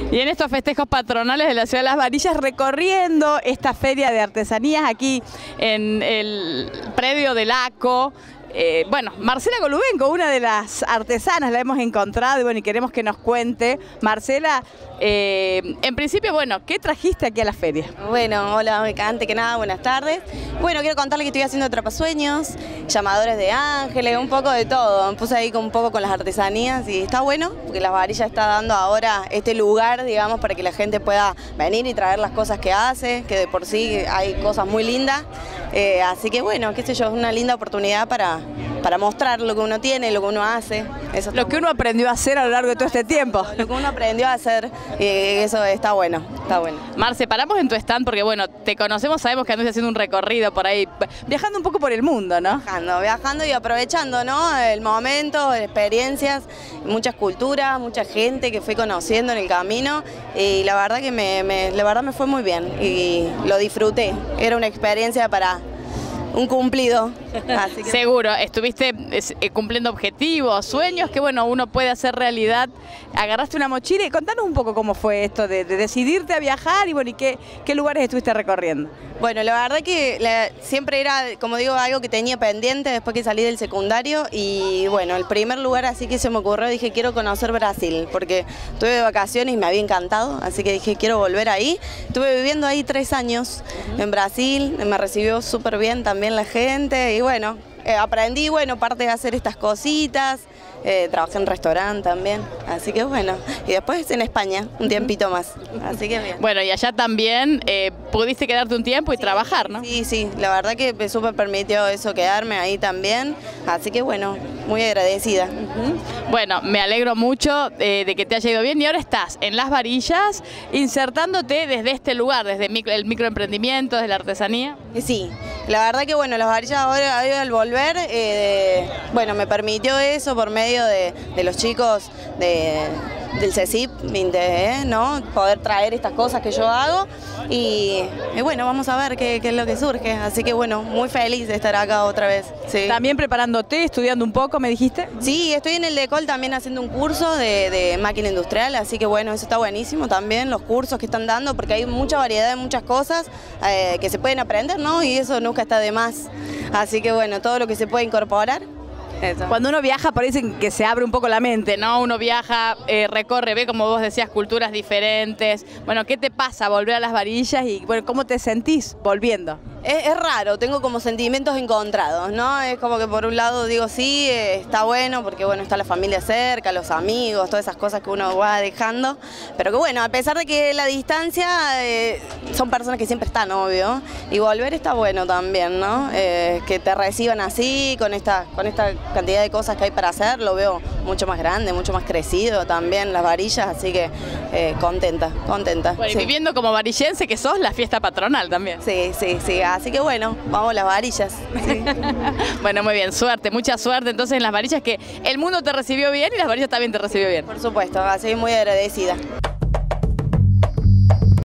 Y en estos festejos patronales de la ciudad de Las Varillas, recorriendo esta feria de artesanías aquí en el predio del ACO. Bueno, Marcela Golubenko, una de las artesanas, la hemos encontrado y bueno, y queremos que nos cuente. Marcela, en principio, bueno, ¿qué trajiste aquí a la feria? Bueno, hola, antes que nada, buenas tardes. Bueno, quiero contarles que estoy haciendo atrapasueños, llamadores de ángeles, un poco de todo. Me puse ahí un poco con las artesanías y está bueno, porque Las Varillas está dando ahora este lugar, digamos, para que la gente pueda venir y traer las cosas que hace, que de por sí hay cosas muy lindas. Así que bueno, qué sé yo, es una linda oportunidad para mostrar lo que uno tiene, lo que uno hace. Eso lo que uno aprendió a hacer a lo largo de todo este tiempo. Lo que uno aprendió a hacer, eso está bueno, está bueno. Marce, paramos en tu stand porque bueno, te conocemos, sabemos que andas haciendo un recorrido por ahí, viajando un poco por el mundo, ¿no? Viajando y aprovechando, ¿no? El momento, experiencias, muchas culturas, mucha gente que fui conociendo en el camino y la verdad que me fue muy bien y lo disfruté. Era una experiencia para un cumplido. Así que... Seguro, estuviste cumpliendo objetivos, sueños que bueno, uno puede hacer realidad. Agarraste una mochila y contanos un poco cómo fue esto de decidirte a viajar y bueno, y qué lugares estuviste recorriendo. Bueno, la verdad que siempre era, como digo, algo que tenía pendiente después que salí del secundario y bueno, el primer lugar así que se me ocurrió, dije quiero conocer Brasil porque estuve de vacaciones y me había encantado, así que dije quiero volver ahí. Estuve viviendo ahí 3 años en Brasil, me recibió súper bien también la gente y bueno, aprendí, bueno, parte de hacer estas cositas, trabajé en restaurante también, así que bueno, y después en España, un tiempito más, así que bien. Bueno, y allá también pudiste quedarte un tiempo y trabajar, ¿no? Sí, la verdad que me súper permitió eso, quedarme ahí también, así que bueno, muy agradecida. Bueno, me alegro mucho de que te haya ido bien y ahora estás en Las Varillas insertándote desde este lugar, desde el microemprendimiento, desde la artesanía. Sí, la verdad que bueno, Las Varillas ahora al volver, bueno, me permitió eso por medio de los chicos del CECIP, ¿no? Poder traer estas cosas que yo hago y bueno, vamos a ver qué es lo que surge, así que bueno, muy feliz de estar acá otra vez. Sí. ¿También preparándote, estudiando un poco, me dijiste? Sí, estoy en el DECOL también haciendo un curso de máquina industrial, así que bueno, eso está buenísimo también, los cursos que están dando, porque hay mucha variedad de muchas cosas que se pueden aprender, ¿no? Y eso nunca está de más, así que bueno, todo lo que se puede incorporar. Eso. Cuando uno viaja parece que se abre un poco la mente, ¿no? Uno viaja, recorre, ve como vos decías, culturas diferentes. Bueno, ¿qué te pasa volver a Las Varillas y bueno, cómo te sentís volviendo? Es raro, tengo como sentimientos encontrados, ¿no? Es como que por un lado digo sí, está bueno porque bueno, está la familia cerca, los amigos, todas esas cosas que uno va dejando, pero que bueno, a pesar de que la distancia son personas que siempre están, obvio, y volver está bueno también, ¿no? Que te reciban así, con esta cantidad de cosas que hay para hacer, lo veo mucho más grande, mucho más crecido también Las Varillas, así que contenta. Bueno, y sí. Viviendo como varillense que sos, la fiesta patronal también. Sí, así que bueno, vamos a Las Varillas. Sí. Bueno, muy bien, suerte, mucha suerte entonces en Las Varillas, que el mundo te recibió bien y Las Varillas también te recibió bien. Por supuesto, así muy agradecida.